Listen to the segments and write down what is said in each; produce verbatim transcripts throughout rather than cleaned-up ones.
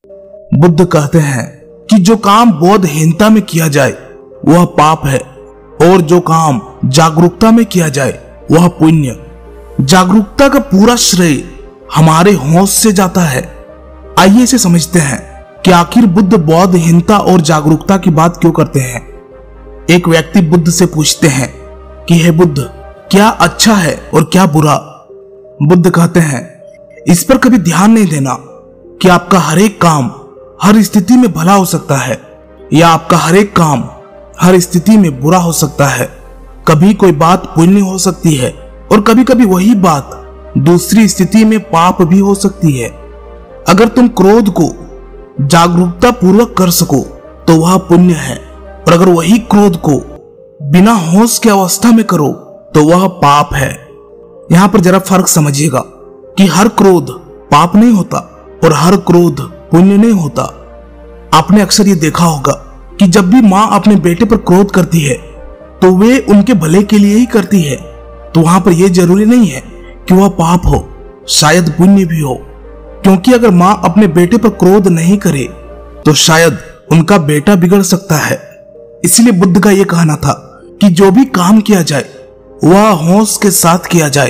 बुद्ध कहते हैं कि जो काम बोधहीनता में किया जाए वह पाप है और जो काम जागरूकता में किया जाए वह पुण्य। जागरूकता का पूरा श्रेय हमारे होश से जाता है। आइए इसे समझते हैं कि आखिर बुद्ध बोधहीनता और जागरूकता की बात क्यों करते हैं। एक व्यक्ति बुद्ध से पूछते हैं कि हे बुद्ध, क्या अच्छा है और क्या बुरा। बुद्ध कहते हैं इस पर कभी ध्यान नहीं देना कि आपका हर एक काम हर स्थिति में भला हो सकता है या आपका हर एक काम हर स्थिति में बुरा हो सकता है। कभी कोई बात पुण्य हो सकती है और कभी कभी वही बात दूसरी स्थिति में पाप भी हो सकती है। अगर तुम क्रोध को जागरूकता पूर्वक कर सको तो वह पुण्य है, और अगर वही क्रोध को बिना होश की अवस्था में करो तो वह पाप है। यहां पर जरा फर्क समझिएगा कि हर क्रोध पाप नहीं होता और हर क्रोध पुण्य नहीं होता। आपने अक्सर ये देखा होगा कि जब भी माँ अपने बेटे पर क्रोध करती है तो वे उनके भले के लिए ही करती है, तो वहां पर यह जरूरी नहीं है कि वह पाप हो, शायद पुण्य भी हो। क्योंकि अगर माँ अपने बेटे पर क्रोध नहीं करे तो शायद उनका बेटा बिगड़ सकता है। इसलिए बुद्ध का यह कहना था कि जो भी काम किया जाए वह होश के साथ किया जाए।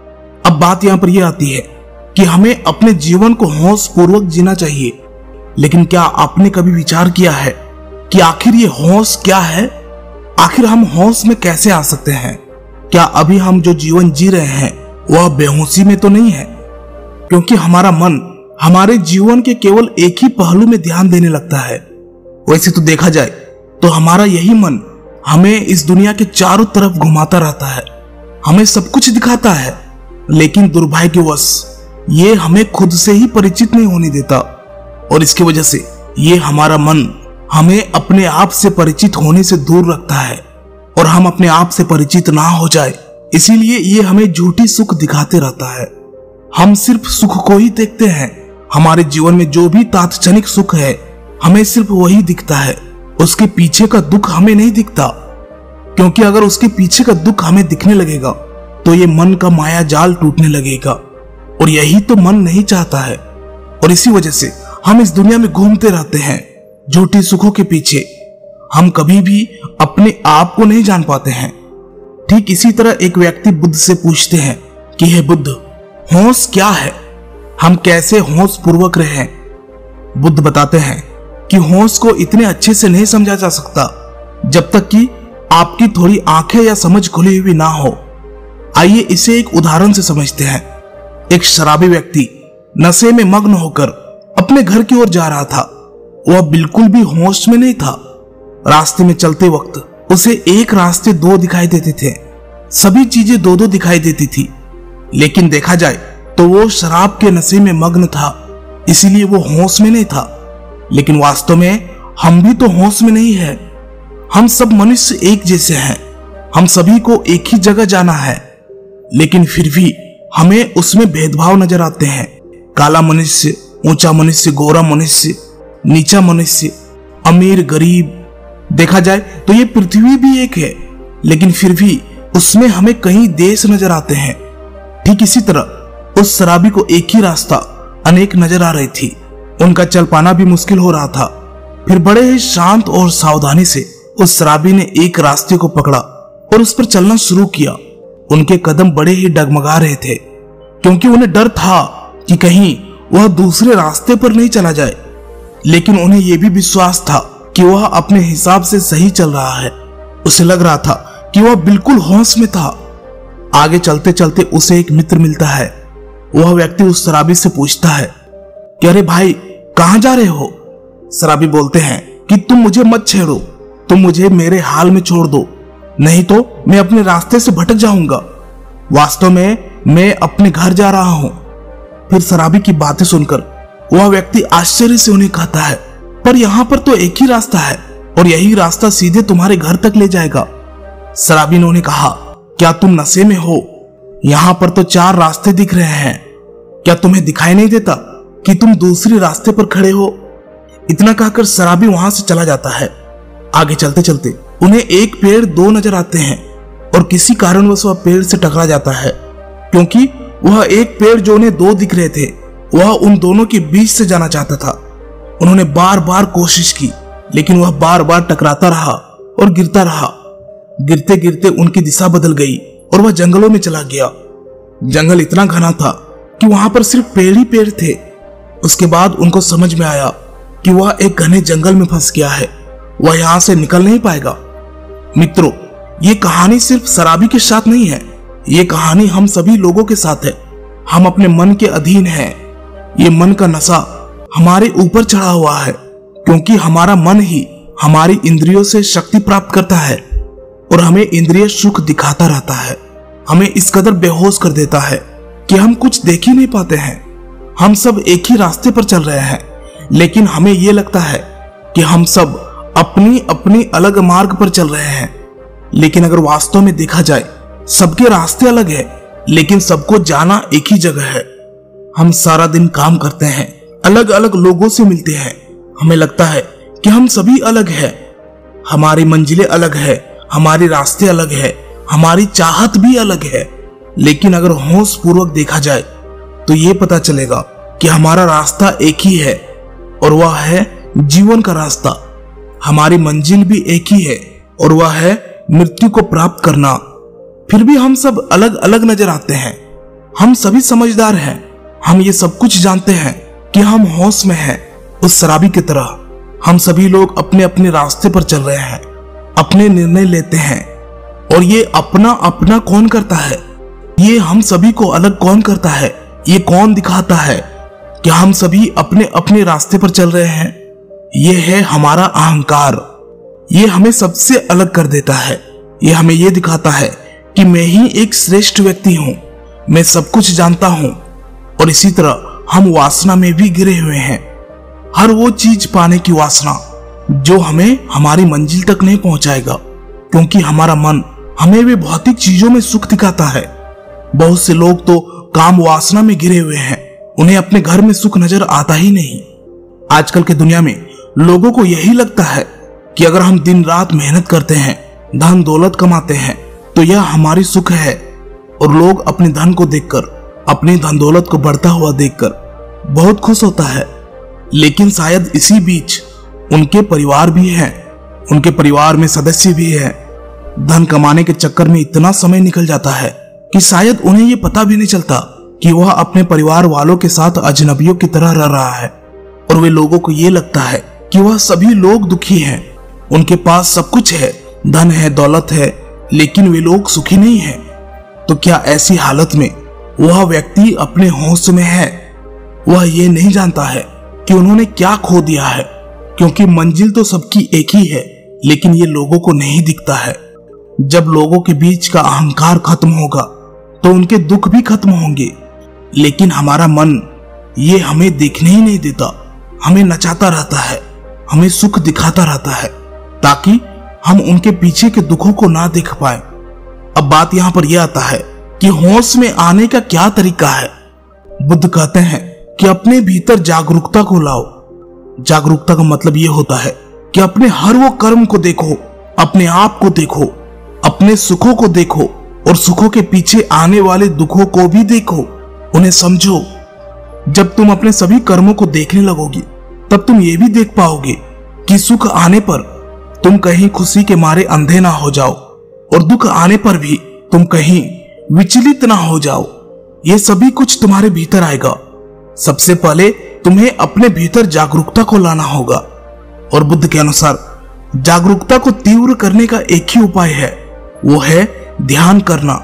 अब बात यहां पर यह आती है कि हमें अपने जीवन को होश पूर्वक जीना चाहिए, लेकिन क्या आपने कभी विचार किया है कि आखिर ये होश क्या है? आखिर हम होश में कैसे आ सकते हैं? क्या अभी हम जो जीवन जी रहे हैं वह बेहोशी में तो नहीं है? क्योंकि हमारा मन हमारे जीवन के केवल एक ही पहलू में ध्यान देने लगता है। वैसे तो देखा जाए तो हमारा यही मन हमें इस दुनिया के चारों तरफ घुमाता रहता है, हमें सब कुछ दिखाता है, लेकिन दुर्भाग्यवश ये हमें खुद से ही परिचित नहीं होने देता। और इसकी वजह से ये हमारा मन हमें अपने आप से परिचित होने से दूर रखता है, और हम अपने आप से परिचित ना हो जाए इसीलिए ये हमें झूठी सुख दिखाते रहता है। हम सिर्फ सुख को ही देखते हैं। हमारे जीवन में जो भी तात्क्षणिक सुख है हमें सिर्फ वही दिखता है, उसके पीछे का दुख हमें नहीं दिखता। क्योंकि अगर उसके पीछे का दुख हमें दिखने लगेगा तो ये मन का माया जाल टूटने लगेगा, और यही तो मन नहीं चाहता है। और इसी वजह से हम इस दुनिया में घूमते रहते हैं झूठी सुखों के पीछे। हम कभी भी अपने आप को नहीं जान पाते हैं। ठीक इसी तरह एक व्यक्ति बुद्ध से पूछते हैं कि हे बुद्ध, होश क्या है? हम कैसे होश पूर्वक रहें? बुद्ध बताते हैं कि होश को इतने अच्छे से नहीं समझा जा सकता जब तक कि आपकी थोड़ी आंखें या समझ खुली हुई ना हो। आइए इसे एक उदाहरण से समझते हैं। एक शराबी व्यक्ति नशे में मग्न होकर अपने घर की ओर जा रहा था। वह बिल्कुल भी होश में नहीं था। रास्ते में चलते वक्त उसे एक रास्ते दो दिखाई देते थे, सभी चीजें दो दो दिखाई देती थी, लेकिन देखा जाए तो वो शराब के नशे में मग्न था, इसीलिए वो होश में नहीं था। लेकिन वास्तव में हम भी तो होश में नहीं है। हम सब मनुष्य एक जैसे हैं, हम सभी को एक ही जगह जाना है, लेकिन फिर भी हमें उसमें भेदभाव नजर आते हैं। काला मनुष्य, ऊंचा मनुष्य, गोरा मनुष्य, नीचा मनुष्य, अमीर, गरीब। देखा जाए तो ये पृथ्वी भी एक है, लेकिन फिर भी उसमें हमें कई देश नजर आते हैं। ठीक इसी तरह उस शराबी को एक ही रास्ता अनेक नजर आ रही थी। उनका चल पाना भी मुश्किल हो रहा था। फिर बड़े ही शांत और सावधानी से उस शराबी ने एक रास्ते को पकड़ा और उस पर चलना शुरू किया। उनके कदम बड़े ही डगमगा रहे थे, क्योंकि उन्हें डर था कि कहीं वह दूसरे रास्ते पर नहीं चला जाए। लेकिन उन्हें यह भी विश्वास था कि वह अपने हिसाब से सही चल रहा है। उसे लग रहा था कि वह बिल्कुल होश में था। आगे चलते चलते उसे एक मित्र मिलता है। वह व्यक्ति उस शराबी से पूछता है कि अरे भाई, कहां जा रहे हो? शराबी बोलते हैं कि तुम मुझे मत छेड़ो, तुम मुझे मेरे हाल में छोड़ दो, नहीं तो मैं अपने रास्ते से भटक जाऊंगा। वास्तव में मैं अपने घर जा रहा हूं। फिर शराबी की बातें सुनकर वह व्यक्ति आश्चर्य से उन्हें कहता है, पर यहां पर तो एक ही रास्ता है और यही रास्ता सीधे तुम्हारे घर तक ले जाएगा। शराबी ने उन्हें कहा, क्या तुम नशे में हो? यहां पर तो चार रास्ते दिख रहे हैं, क्या तुम्हें दिखाई नहीं देता कि तुम दूसरे रास्ते पर खड़े हो? इतना कहकर शराबी वहां से चला जाता है। आगे चलते चलते उन्हें एक पेड़ दो नजर आते हैं और किसी कारणवश वह पेड़ से टकरा जाता है, क्योंकि वह एक पेड़ जो उन्हें दो दिख रहे थे वह उन दोनों के बीच से जाना चाहता था। उन्होंने बार बार कोशिश की, लेकिन वह बार बार टकराता रहा और गिरता रहा। गिरते गिरते उनकी दिशा बदल गई और वह जंगलों में चला गया। जंगल इतना घना था कि वहां पर सिर्फ पेड़ ही पेड़ थे। उसके बाद उनको समझ में आया कि वह एक घने जंगल में फंस गया है, वह यहां से निकल नहीं पाएगा। मित्रों, ये कहानी सिर्फ शराबी के साथ नहीं है, ये कहानी हम सभी लोगों के साथ है। हम अपने मन के अधीन हैं। ये मन का नशा हमारे ऊपर चढ़ा हुआ है, क्योंकि हमारा मन ही हमारी इंद्रियों से शक्ति प्राप्त करता है और हमें इंद्रिय सुख दिखाता रहता है। हमें इस कदर बेहोश कर देता है कि हम कुछ देख ही नहीं पाते हैं। हम सब एक ही रास्ते पर चल रहे हैं, लेकिन हमें यह लगता है कि हम सब अपनी अपनी अलग मार्ग पर चल रहे हैं। लेकिन अगर वास्तव में देखा जाए, सबके रास्ते अलग है, लेकिन सबको जाना एक ही जगह है। हम सारा दिन काम करते हैं, अलग अलग लोगों से मिलते हैं। हमें लगता है कि हम सभी अलग हैं। हमारी मंजिलें अलग है, हमारे रास्ते अलग है, हमारी चाहत भी अलग है। लेकिन अगर होश पूर्वक देखा जाए तो ये पता चलेगा कि हमारा रास्ता एक ही है, और वह है जीवन का रास्ता। हमारी मंजिल भी एक ही है, और वह है मृत्यु को प्राप्त करना। फिर भी हम सब अलग अलग नजर आते हैं। हम सभी समझदार हैं। हम ये सब कुछ जानते हैं कि हम होश में हैं। उस शराबी की तरह हम सभी लोग अपने अपने रास्ते पर चल रहे हैं, अपने निर्णय लेते हैं। और ये अपना अपना कौन करता है? ये हम सभी को अलग कौन करता है? ये कौन दिखाता है कि हम सभी अपने अपने रास्ते पर चल रहे हैं? ये है हमारा अहंकार। ये हमें सबसे अलग कर देता है। ये हमें ये दिखाता है कि मैं ही एक श्रेष्ठ व्यक्ति हूं, मैं सब कुछ जानता हूं। और इसी तरह हम वासना में भी गिरे हुए हैं। हर वो चीज पाने की वासना जो हमें हमारी मंजिल तक नहीं पहुंचाएगा, क्योंकि हमारा मन हमें वे भौतिक चीजों में सुख दिखाता है। बहुत से लोग तो काम वासना में गिरे हुए हैं, उन्हें अपने घर में सुख नजर आता ही नहीं। आजकल के दुनिया में लोगों को यही लगता है कि अगर हम दिन रात मेहनत करते हैं, धन दौलत कमाते हैं, तो यह हमारी सुख है। और लोग अपने धन को देखकर, अपनी धन दौलत को बढ़ता हुआ देखकर बहुत खुश होता है। लेकिन शायद इसी बीच उनके परिवार भी हैं, उनके परिवार में सदस्य भी हैं। धन कमाने के चक्कर में इतना समय निकल जाता है कि शायद उन्हें यह पता भी नहीं चलता कि वह अपने परिवार वालों के साथ अजनबियों की तरह रह रहा है। और वे लोगों को यह लगता है कि वह सभी लोग दुखी हैं, उनके पास सब कुछ है, धन है, दौलत है, लेकिन वे लोग सुखी नहीं हैं। तो क्या ऐसी हालत में वह व्यक्ति अपने होश में है? वह ये नहीं जानता है कि उन्होंने क्या खो दिया है, क्योंकि मंजिल तो सबकी एक ही है, लेकिन ये लोगों को नहीं दिखता है। जब लोगों के बीच का अहंकार खत्म होगा तो उनके दुख भी खत्म होंगे। लेकिन हमारा मन ये हमें देखने ही नहीं देता, हमें नचाता रहता है, हमें सुख दिखाता रहता है, ताकि हम उनके पीछे के दुखों को ना देख पाए। अब बात यहां पर यह आता है कि होश में आने का क्या तरीका है। बुद्ध कहते हैं कि अपने भीतर जागरूकता को लाओ। जागरूकता का मतलब यह होता है कि अपने हर वो कर्म को देखो, अपने आप को देखो, अपने सुखों को देखो, और सुखों के पीछे आने वाले दुखों को भी देखो, उन्हें समझो। जब तुम अपने सभी कर्मों को देखने लगोगी, तब तुम ये भी देख पाओगे कि सुख आने पर तुम कहीं खुशी के मारे अंधे ना हो जाओ, और दुख आने पर भी तुम कहीं विचलित ना हो जाओ। ये सभी कुछ तुम्हारे भीतर आएगा। सबसे पहले तुम्हें अपने भीतर जागरूकता को लाना होगा। और बुद्ध के अनुसार जागरूकता को तीव्र करने का एक ही उपाय है, वो है ध्यान करना।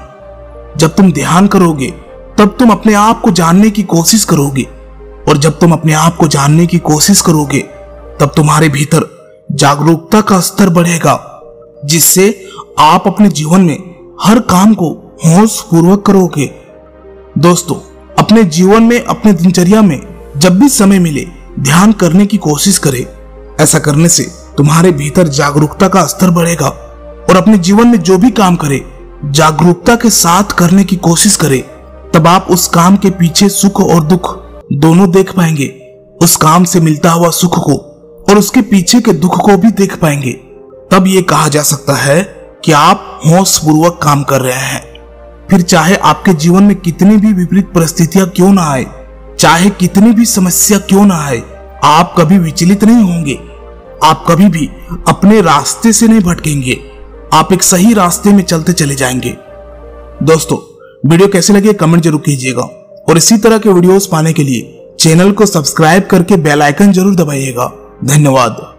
जब तुम ध्यान करोगे तब तुम अपने आप को जानने की कोशिश करोगे, और जब तुम अपने आप को जानने की कोशिश करोगे तब तुम्हारे भीतर जागरूकता का स्तर बढ़ेगा, जिससे आप अपने जीवन में हर काम को होश पूर्वक करोगे। दोस्तों, अपने जीवन में, अपने दिनचर्या में जब भी समय मिले ध्यान करने की कोशिश करें। ऐसा करने से तुम्हारे भीतर जागरूकता का स्तर बढ़ेगा, और अपने जीवन में जो भी काम करे जागरूकता के साथ करने की कोशिश करें। तब आप उस काम के पीछे सुख और दुख दोनों देख पाएंगे। उस काम से मिलता हुआ सुख को और उसके पीछे के दुख को भी देख पाएंगे। तब ये कहा जा सकता है कि आप होश पूर्वक काम कर रहे हैं। फिर चाहे आपके जीवन में कितनी भी विपरीत परिस्थितियां क्यों ना आए, चाहे कितनी भी समस्या क्यों ना आए, आप कभी विचलित नहीं होंगे, आप कभी भी अपने रास्ते से नहीं भटकेंगे, आप एक सही रास्ते में चलते चले जाएंगे। दोस्तों, वीडियो कैसे लगे कमेंट जरूर कीजिएगा और इसी तरह के वीडियोस पाने के लिए चैनल को सब्सक्राइब करके बेल आइकन जरूर दबाइएगा। धन्यवाद।